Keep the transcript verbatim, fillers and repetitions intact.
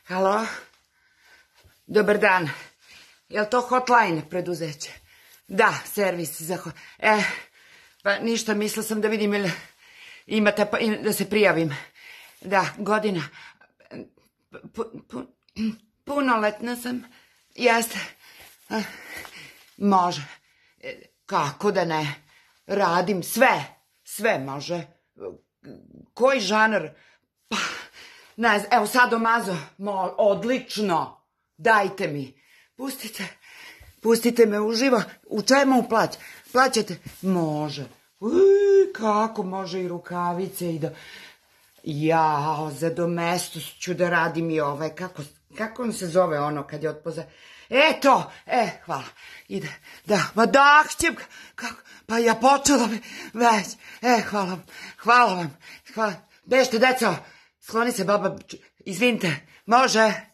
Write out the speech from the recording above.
Halo? Dobar dan. Je li to hotline preduzeće? Da, servis za... E, pa ništa, mislila sam da vidim ili imate da se prijavim. Da, godina. Punoletna sam. Jeste. Može. Kako da ne? Radim sve. Sve može. Koji žanr? Pa, ne znam, evo sadomazo. Odlično. Dajte mi. Pustite. Pustite me uživo. U čemu plać? Plaćate? Može. Uj, kako može i rukavice i da... Jao, za domestos ću da radim i ovaj. Kako, kako on se zove ono kad je otpoza... E, to, e, hvala. Ide, da, ma da, htjem, kako, pa ja počela bi, već, e, hvala vam, hvala vam, hvala, bešte, deco, skloni se, baba, izvinite, može?